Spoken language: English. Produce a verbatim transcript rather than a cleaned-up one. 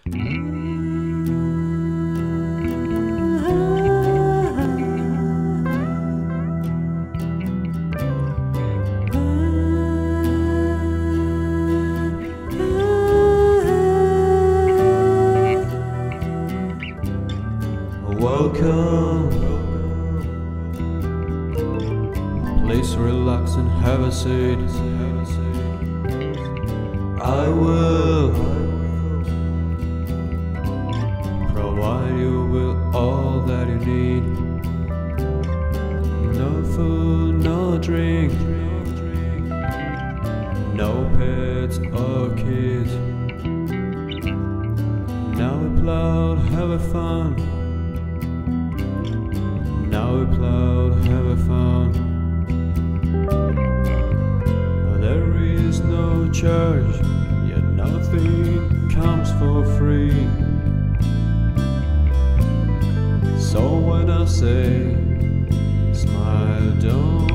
Welcome. Please relax and have a seat. I will provide you with all that you need. No food, no drink, no pets or kids. Now we plowed, have a fun. Now we plowed, have a fun. There is no charge, yet nothing comes for free. So when I say, smile, don't